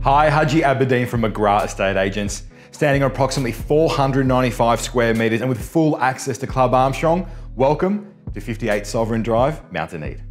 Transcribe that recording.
Hi, Haji Aberdeen from McGrath Estate Agents. Standing on approximately 495 square metres and with full access to Club Armstrong, welcome to 58 Sovereign Drive, Mount Duneed.